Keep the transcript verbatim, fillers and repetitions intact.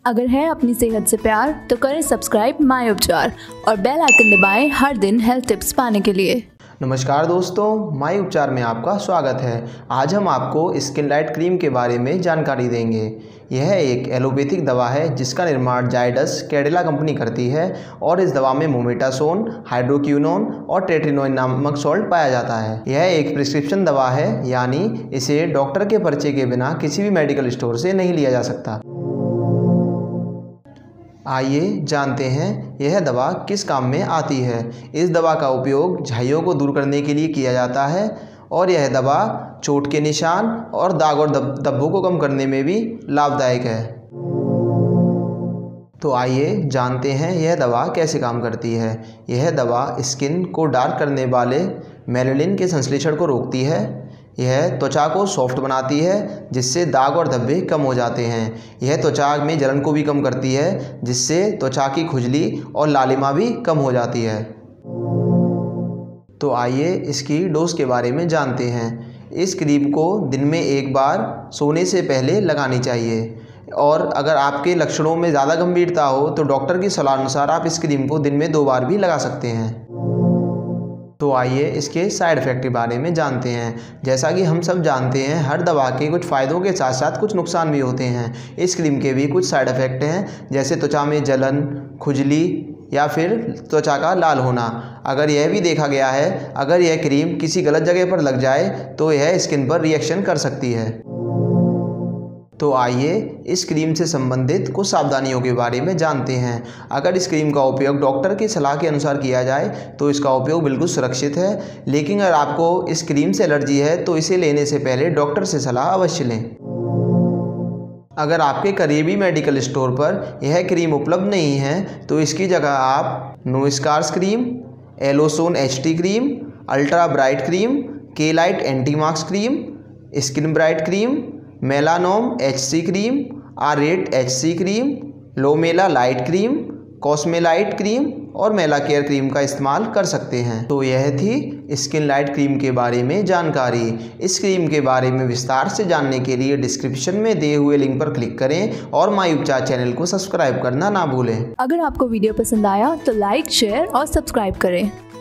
अगर है अपनी सेहत से प्यार तो करें सब्सक्राइब माय उपचार और बेल आइकन दबाएं हर दिन हेल्थ टिप्स पाने के लिए। नमस्कार दोस्तों, माय उपचार में आपका स्वागत है। आज हम आपको स्किन लाइट क्रीम के बारे में जानकारी देंगे। यह एक एलोपैथिक दवा है जिसका निर्माण जायडस कैडिला कंपनी करती है और इस दवा में मोमेटासोन, हाइड्रोक्विनोन और टेट्रिनोइन नामक सॉल्ट पाया जाता है। यह एक प्रिस्क्रिप्शन दवा है, यानी इसे डॉक्टर के पर्चे के बिना किसी भी मेडिकल स्टोर से नहीं लिया जा सकता। आइए जानते हैं यह दवा किस काम में आती है। इस दवा का उपयोग झाइयों को दूर करने के लिए किया जाता है और यह दवा चोट के निशान और दाग और धब्बों को कम करने में भी लाभदायक है। तो आइए जानते हैं यह दवा कैसे काम करती है। यह दवा स्किन को डार्क करने वाले मेलानिन के संश्लेषण को रोकती है। यह त्वचा को सॉफ्ट बनाती है जिससे दाग और धब्बे कम हो जाते हैं। यह त्वचा में जलन को भी कम करती है जिससे त्वचा की खुजली और लालिमा भी कम हो जाती है। तो आइए इसकी डोज के बारे में जानते हैं। इस क्रीम को दिन में एक बार सोने से पहले लगानी चाहिए और अगर आपके लक्षणों में ज़्यादा गंभीरता हो तो डॉक्टर की सलाह अनुसार आप इस क्रीम को दिन में दो बार भी लगा सकते हैं। तो आइए इसके साइड इफ़ेक्ट के बारे में जानते हैं। जैसा कि हम सब जानते हैं, हर दवा के कुछ फ़ायदों के साथ साथ कुछ नुकसान भी होते हैं। इस क्रीम के भी कुछ साइड इफ़ेक्ट हैं, जैसे त्वचा में जलन, खुजली या फिर त्वचा का लाल होना। अगर यह भी देखा गया है, अगर यह क्रीम किसी गलत जगह पर लग जाए तो यह स्किन पर रिएक्शन कर सकती है। तो आइए इस क्रीम से संबंधित कुछ सावधानियों के बारे में जानते हैं। अगर इस क्रीम का उपयोग डॉक्टर की सलाह के अनुसार किया जाए तो इसका उपयोग बिल्कुल सुरक्षित है, लेकिन अगर आपको इस क्रीम से एलर्जी है तो इसे लेने से पहले डॉक्टर से सलाह अवश्य लें। अगर आपके करीबी मेडिकल स्टोर पर यह क्रीम उपलब्ध नहीं है तो इसकी जगह आप no scars cream, Elosone H T cream, ultra bright cream, K light anti marks cream, skin bright cream, Melanorm H C cream, आरेट H C cream, Lomela light cream, Cosmelite cream और मेला care cream का इस्तेमाल कर सकते हैं। तो यह थी स्किन लाइट क्रीम के बारे में जानकारी। इस क्रीम के बारे में विस्तार से जानने के लिए डिस्क्रिप्शन में दिए हुए लिंक पर क्लिक करें और माय उपचार चैनल को सब्सक्राइब करना ना भूलें। अगर आपको वीडियो पसंद आया तो लाइक, शेयर और सब्सक्राइब करें।